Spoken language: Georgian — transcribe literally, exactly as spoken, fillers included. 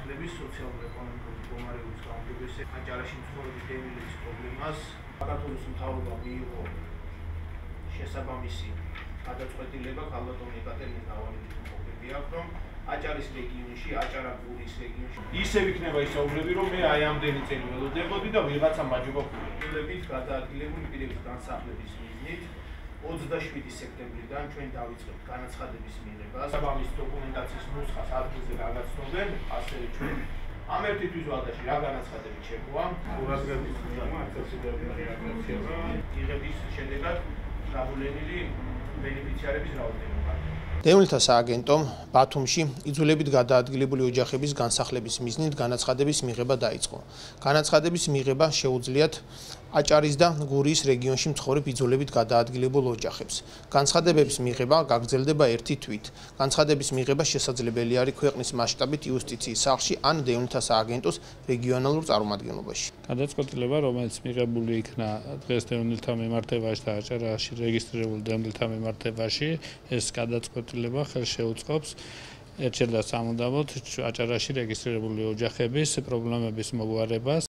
განსახლების სოციალურ-ეკონომიკური მდგომარეობის გაუმჯობესების აჭარაში მცხოვრები დევნილების პრობლემას საქართველოს მთავრობა მიიღო შესაბამისი გადაწყვეტილება ქალბატონი ეკატერინე დავალებით მოგები აქვს, რომ აჭარის რეგიონში, აჭარა-გურის რეგიონში ისევ იქნება ისაუბრები, რომ მე აი ამდენი წელი ველოდებოდი და ვიღაცა მაჯობაფულებით გადაადგილებული პირების განსახლების მიზნით ოცდაშვიდი სექტემბრიდან ჩვენ დავიწყებთ განაცხადების მიღებას. საბამის დოკუმენტაციის ნუსხას ადგილზე გაგაცნობენ, ასევე ჩვენ ამ ერთი თვის ვადაში რა განაცხადებით შემოვა, ყურადღების იღების შედეგად გაბულენილი ბენეფიციარების რაოდენობა. დევნილთა სააგენტომ ბათუმში იძულებით გადაადგილებული ოჯახების განსახლების მიზნით განაცხადების მიღება დაიწყო. განაცხადების მიღება შეუძლიათ აჭარის და გურიის რეგიონში მცხოვრებ იძულებით გადაადგილებულ ოჯახებს. განცხადებების მიღება გაგრძელდება ერთი თვით. განცხადების მიღება შესაძლებელი არის ქვეყნის მასშტაბით იუსტიციის სახლში ან დევნილთა სააგენტოს რეგიონალურ წარმომადგენლობაში. გადაწყვეტილება, რომელიც მიღებული იქნა დღეს დევნილთა მიმართებაში და აჭარაში რეგისტრირებულ დევნილთა მიმართებაში, ეს გადაწყვეტილება ხელს შეუწყობს ერთჯერ და სამუდამოდ აჭარაში რეგისტრირებული ოჯახების პრობლემების მოგვარებას.